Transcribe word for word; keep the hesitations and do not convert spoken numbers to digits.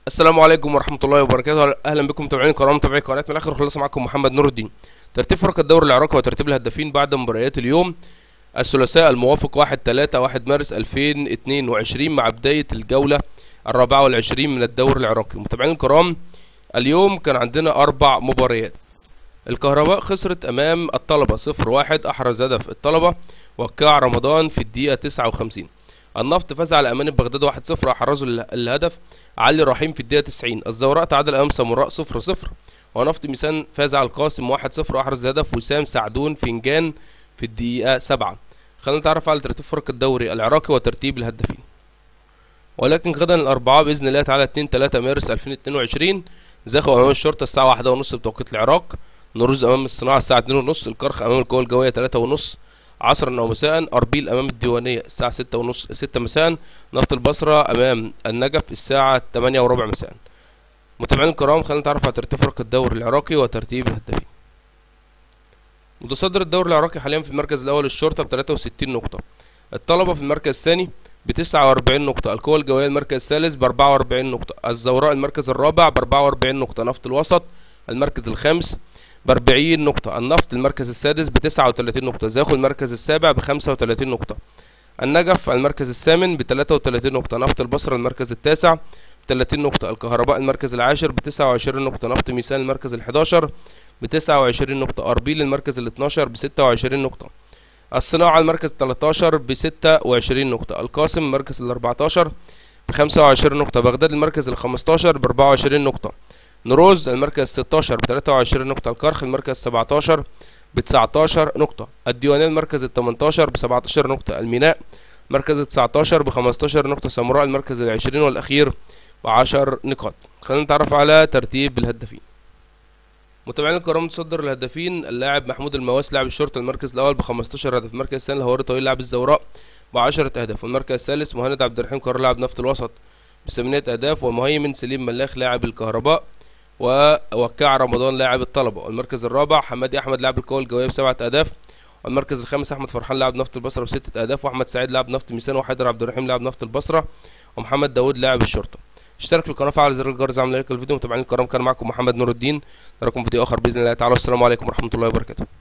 السلام عليكم ورحمة الله وبركاته. أهلا بكم متابعين الكرام، متابعي قناة من الآخر خلاص. معكم محمد نور الدين. ترتيب فرق الدوري العراقي وترتيب الهدافين بعد مباريات اليوم الثلاثاء الموافق واحد تلاتة واحد مارس ألفين واتنين وعشرين مع بداية الجولة الرابعة والعشرين من الدوري العراقي. متابعين الكرام، اليوم كان عندنا أربع مباريات. الكهرباء خسرت أمام الطلبة صفر واحد، أحرز هدف الطلبة وقع رمضان في الدقيقة تسعة وخمسين. النفط فاز على أمان بغداد واحد صفر، أحرزوا الهدف علي رحيم في الدقيقة تسعين. الزوراء تعادل أمام ساموراء صفر صفر، ونفط ميسان فاز على القاسم واحد صفر، أحرز هدف وسام سعدون فنجان في الدقيقة سبعة. خلينا نتعرف على ترتيب فرق الدوري العراقي وترتيب الهدافين. ولكن غدا الأربعاء بإذن الله تعالى اتنين تلاتة مارس ألفين واتنين وعشرين، زاخو أمام الشرطة الساعة واحدة ونص بتوقيت العراق، نوروز أمام الصناعة الساعة اتنين ونص، الكرخ أمام القوى الجوية تلاتة ونص عصرا أو مساء، أربيل أمام الديوانية الساعة ستة ونص ستة مساء، نفط البصرة أمام النجف الساعة تمانية وربع مساء. متابعين الكرام، خلينا نتعرف على ترتيب فرق الدوري العراقي وترتيب الهدافين. متصدر الدوري العراقي حاليا في المركز الأول الشرطة ب تلاتة وستين نقطة، الطلبة في المركز الثاني ب تسعة وأربعين نقطة، القوى الجوية المركز الثالث ب أربعة وأربعين نقطة، الزوراء المركز الرابع ب أربعة وأربعين نقطة، نفط الوسط المركز الخامس ب أربعين نقطة، النفط المركز السادس ب تسعة وتلاتين نقطة، زاخو المركز السابع ب خمسة وتلاتين نقطة، النجف المركز الثامن ب تلاتة وتلاتين نقطة، نفط البصرة المركز التاسع ب تلاتين نقطة، الكهرباء المركز العاشر ب تسعة وعشرين نقطة، نفط ميسان المركز الحداشر ب تسعة وعشرين نقطة، أربيل المركز الاتناشر ب ستة وعشرين نقطة، الصناعة المركز التلاتاشر ب ستة وعشرين نقطة، القاسم المركز الأربعتاشر ب خمسة وعشرين نقطة، بغداد المركز الخمستاشر ب أربعة وعشرين نقطة، نوروز المركز ستاشر ب تلاتة وعشرين نقطة، الكرخ المركز سبعتاشر ب تسعتاشر نقطة، الديوانية المركز التمنتاشر ب سبعتاشر نقطة، الميناء مركز التسعتاشر ب خمستاشر نقطة، ساموراء المركز العشرين والأخير ب عشر نقاط. خلينا نتعرف على ترتيب الهدافين. متابعين الكرام، متصدر الهدافين اللاعب محمود المواس لاعب الشرطة المركز الأول ب خمستاشر هدف، المركز الثاني الهواري طويل لاعب الزوراء ب عشرة أهداف، والمركز الثالث مهند عبد الرحيم قرار لاعب نفط الوسط بثمانية أهداف، ومهيمن سليم ملاخ لاعب الكهرباء، ووقع رمضان لاعب الطلبة، والمركز الرابع حمادي أحمد لاعب القوى الجوية بسبعة أهداف، والمركز الخامس أحمد فرحان لاعب نفط البصرة بستة أهداف، وأحمد سعيد لاعب نفط ميسان، وحيدر عبد الرحيم لاعب نفط البصرة، ومحمد داوود لاعب الشرطة. اشترك في القناة، فعل زر الجرس، اعمل لايك للفيديو. متابعين الكرام، كان معكم محمد نور الدين، نراكم في فيديو آخر بإذن الله تعالى. والسلام عليكم ورحمة الله وبركاته.